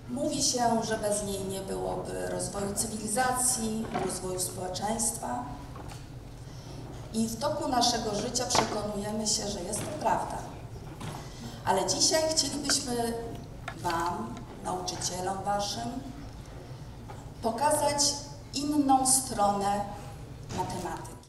Mówi się, że bez niej nie byłoby rozwoju cywilizacji, rozwoju społeczeństwa. I w toku naszego życia przekonujemy się, że jest to prawda. Ale dzisiaj chcielibyśmy Wam, nauczycielom Waszym, pokazać inną stronę matematyki.